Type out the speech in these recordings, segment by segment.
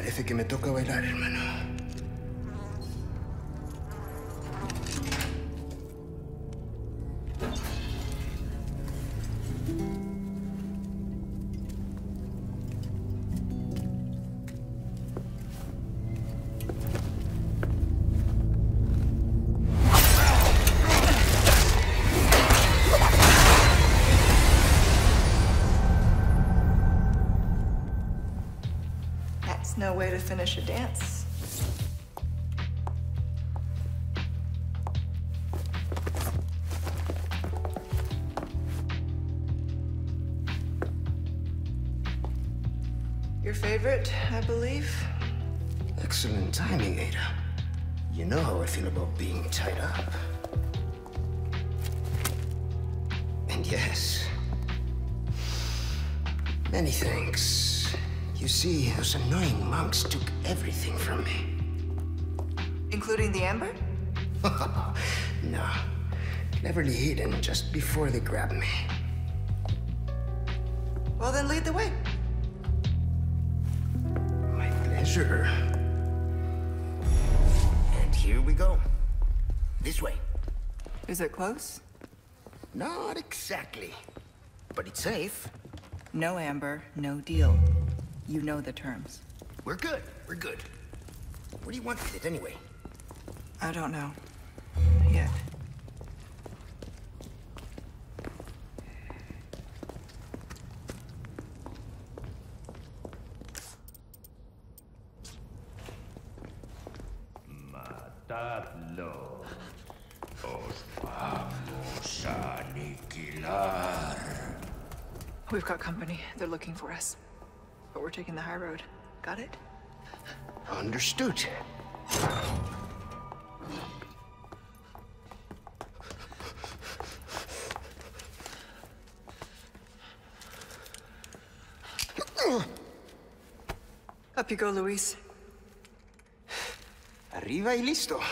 Parece que me toca bailar, hermano. No way to finish a dance. Your favorite, I believe? Excellent timing, Ada. You know how I feel about being tied up. And yes, many thanks. You see, those annoying monks took everything from me. Including the amber? No. Cleverly hidden just before they grabbed me. Well, then lead the way. My pleasure. And here we go. This way. Is it close? Not exactly. But it's safe. No amber, no deal. You know the terms. We're good. We're good. What do you want with it anyway? I don't know. Yet. Matadlo. Os vamos a aniquilar. We've got company. They're looking for us. But we're taking the high road. Got it? Understood. Up you go, Luis. Arriba y listo.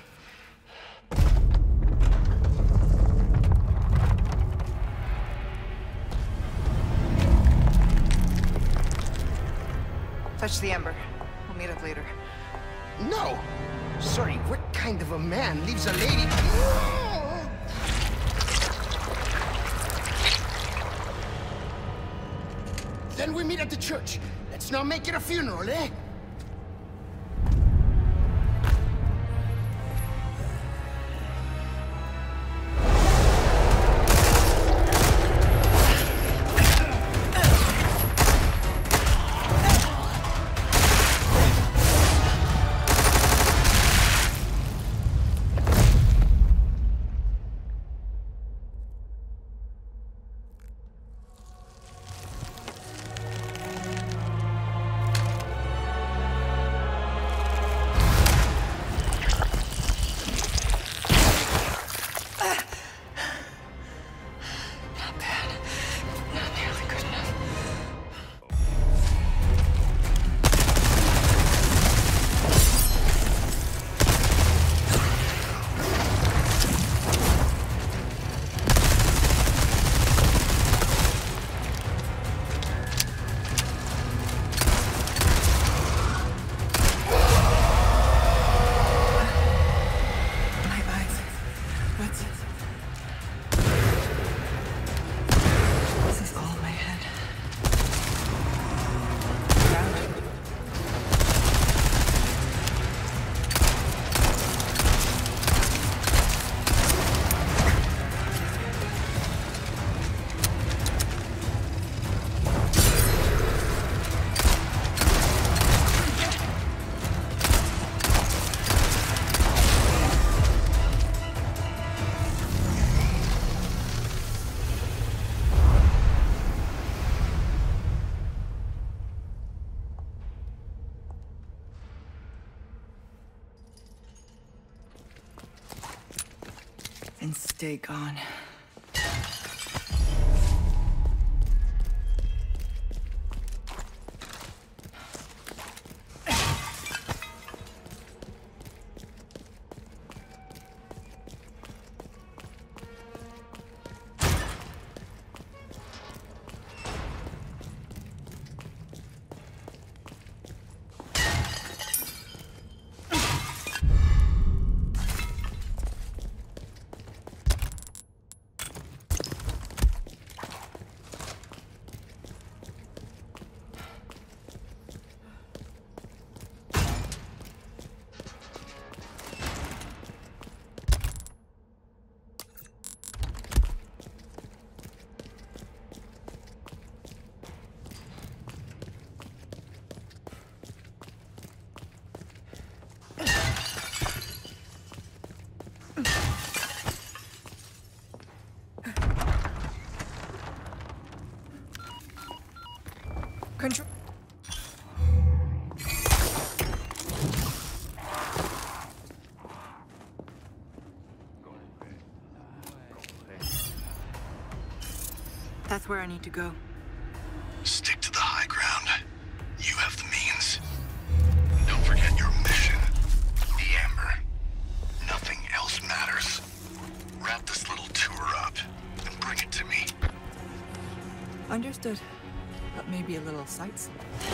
Fetch the amber. We'll meet up later. No! Sorry, what kind of a man leaves a lady... Then we meet at the church. Let's not make it a funeral, eh? And stay gone. That's where I need to go. Stick to the high ground. You have the means. Don't forget your mission. The Amber. Nothing else matters. Wrap this little tour up and bring it to me. Understood. But maybe a little sightseeing.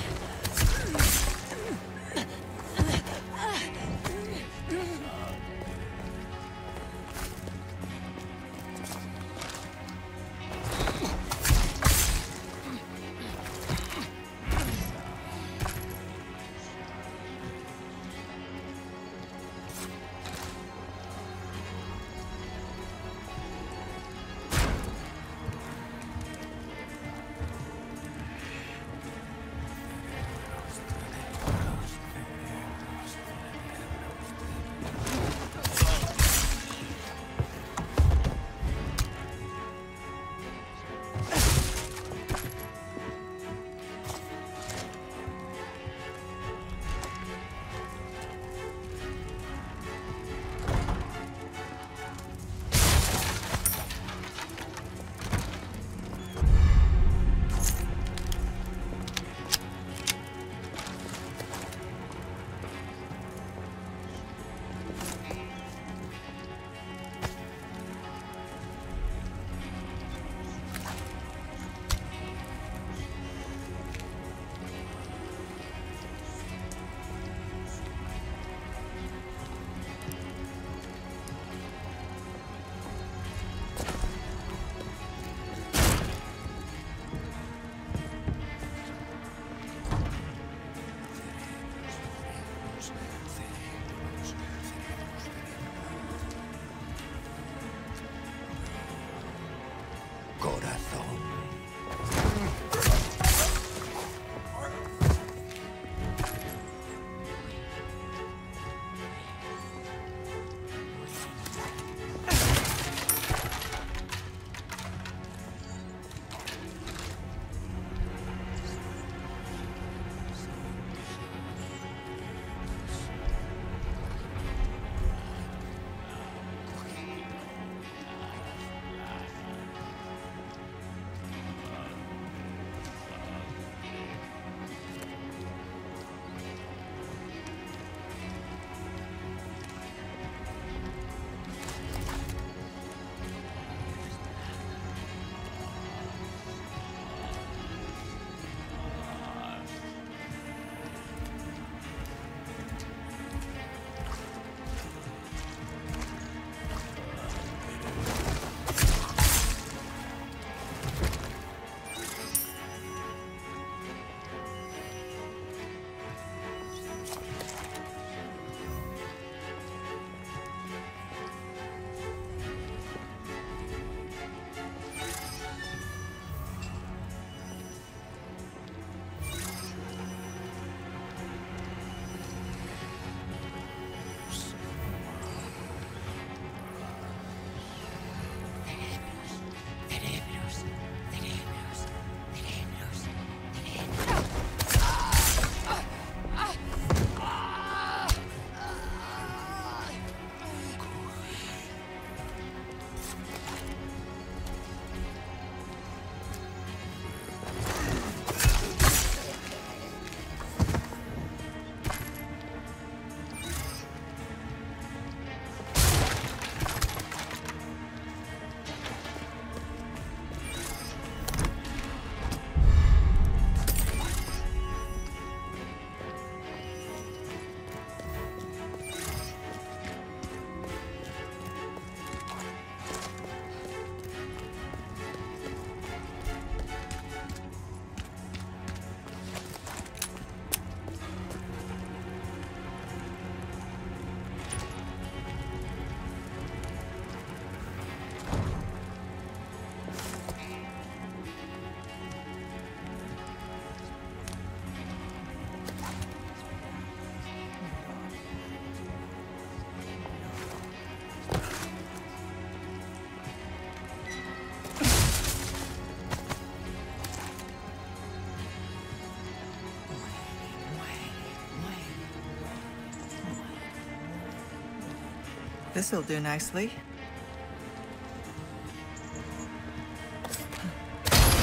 This'll do nicely.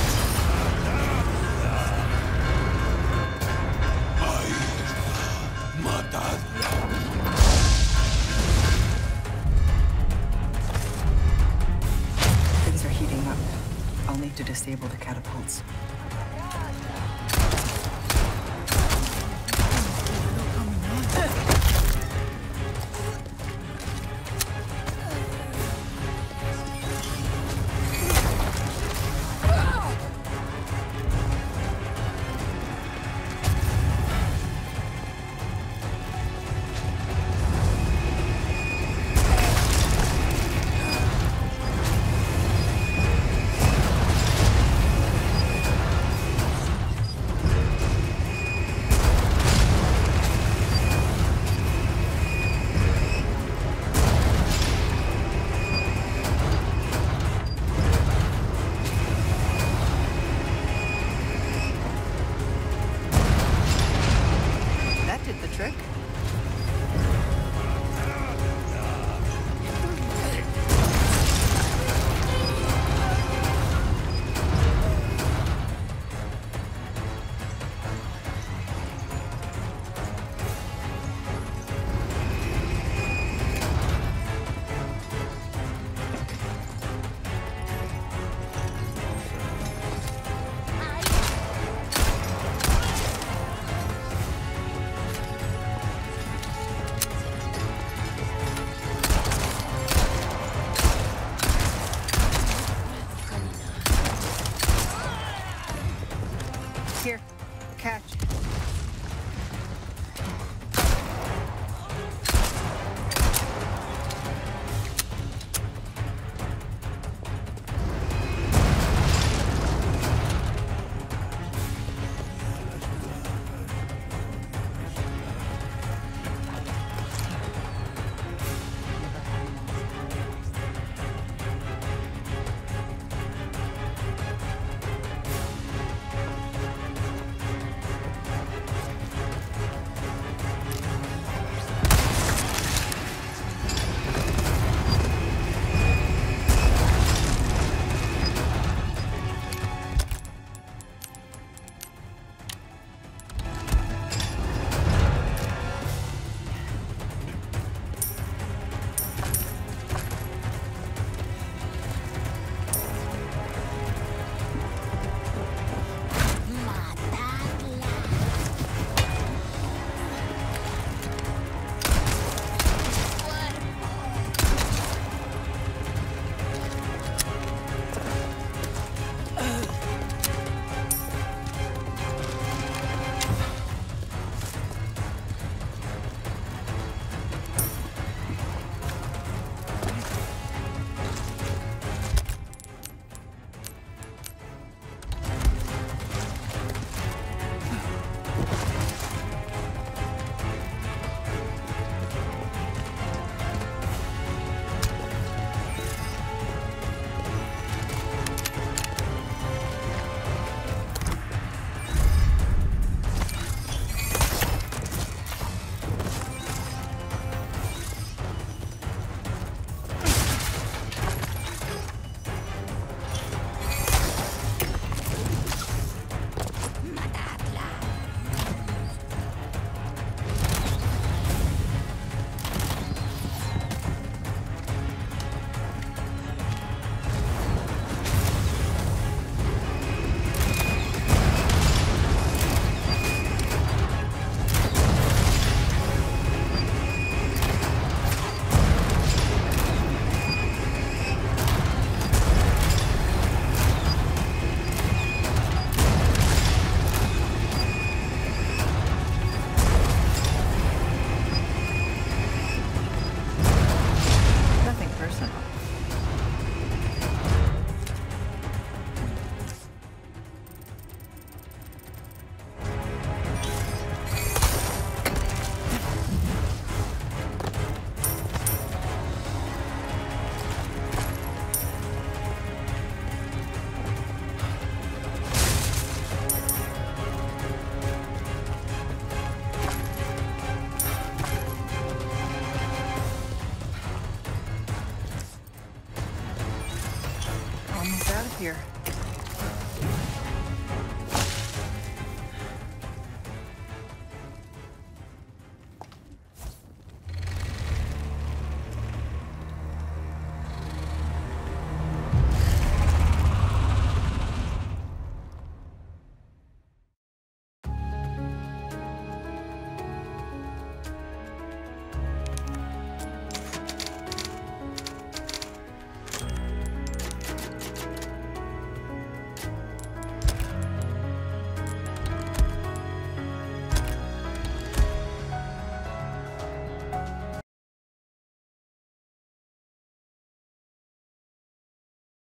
disable the catapults. Trick? Here, catch. Almost out of here.